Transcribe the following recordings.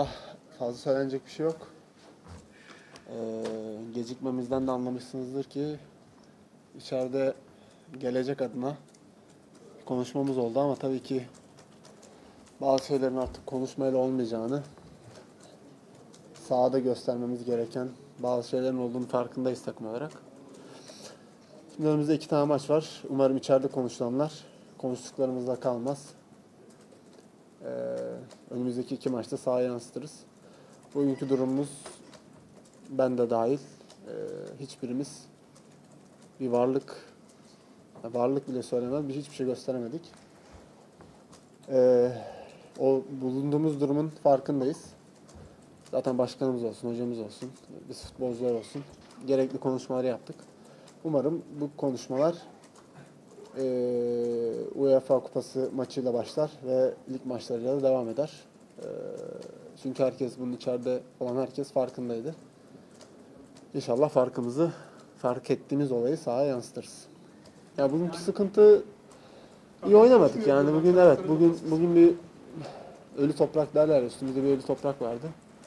Fazla söylenecek bir şey yok. Gecikmemizden de anlamışsınızdır ki içeride gelecek adına konuşmamız oldu ama tabii ki bazı şeylerin artık konuşmayla olmayacağını, sahada göstermemiz gereken bazı şeylerin olduğunu farkındayız takım olarak. Şimdi önümüzde 2 tane maç var. Umarım içeride konuşulanlar konuştuklarımızda kalmaz. Önümüzdeki 2 maçta sahaya yansıtırız. Bugünkü durumumuz ben de dahil. Hiçbirimiz bir varlık bile söylemez, hiçbir şey gösteremedik. O bulunduğumuz durumun farkındayız. Zaten başkanımız olsun, hocamız olsun, biz futbolcular olsun gerekli konuşmaları yaptık. Umarım bu konuşmalar UEFA Kupası maçıyla başlar ve lig maçlarıyla da devam eder. Çünkü bunun içeride olan herkes farkındaydı. İnşallah fark ettiğimiz olayı sahaya yansıtırız. Ya bugünkü sıkıntı iyi oynamadık yani bugün bir ölü toprak derler, üstümüzde bir ölü toprak vardı.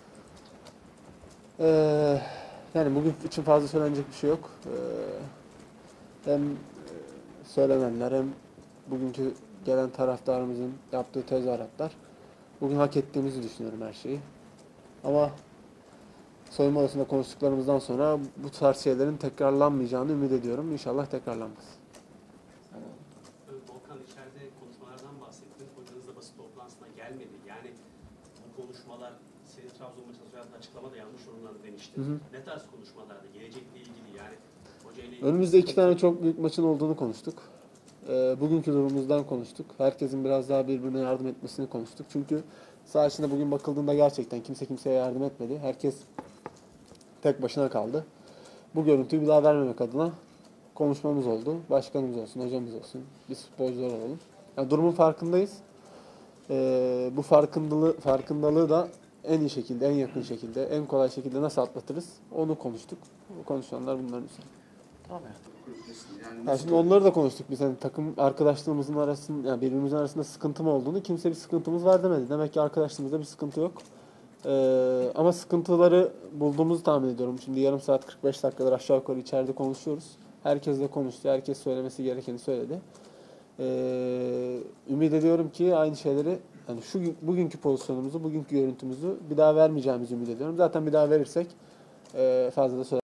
Yani bugün için fazla söylenecek bir şey yok. Hem söylenenler hem bugünkü gelen taraftarımızın yaptığı tezahüratlar. Bugün hak ettiğimizi düşünüyorum her şeyi. Ama soyunma odasında konuştuklarımızdan sonra bu tarz şeylerin tekrarlanmayacağını ümit ediyorum. İnşallah tekrarlanmaz. Volkan, içeride konuşmalardan bahsettin. Hocanız da basın toplantısına gelmedi. Yani bu konuşmalar senin Trabzon maçına söyleyen açıklamada yanlış yorumlandı demiştin. Ne tarz konuşmalardı? Gelecekle ilgili yani hocayla ilgili. Önümüzde 2 tane çok büyük maçın olduğunu konuştuk. Bugünkü durumumuzdan konuştuk. Herkesin biraz daha birbirine yardım etmesini konuştuk. Çünkü saha içinde bugün bakıldığında gerçekten kimse kimseye yardım etmedi. Herkes tek başına kaldı. Bu görüntüyü bir daha vermemek adına konuşmamız oldu. Başkanımız olsun, hocamız olsun, biz futbolcular olalım. Yani durumun farkındayız. Bu farkındalığı da en iyi şekilde, en yakın şekilde, en kolay şekilde nasıl atlatırız onu konuştuk. Bu konuşanlar bunların üzerine. Tamam ya. Yani şimdi onları da konuştuk biz. Hani takım arkadaşlığımızın arasında, yani birbirimizin arasında sıkıntı mı olduğunu, kimse bir sıkıntımız var demedi. Demek ki arkadaşlığımızda bir sıkıntı yok. Ama sıkıntıları bulduğumuzu tahmin ediyorum. Şimdi yarım saat 45 dakikadır aşağı yukarı içeride konuşuyoruz. Herkes de konuştu. Herkes söylemesi gerekeni söyledi. Ümit ediyorum ki aynı şeyleri, yani bugünkü pozisyonumuzu, bugünkü görüntümüzü bir daha vermeyeceğimizi ümit ediyorum. Zaten bir daha verirsek fazla da